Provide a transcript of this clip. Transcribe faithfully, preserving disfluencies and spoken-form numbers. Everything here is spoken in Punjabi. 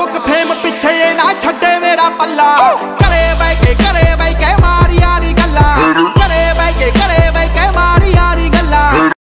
शौक फेम पिछे ये ना छड्डे मेरा पल्ला।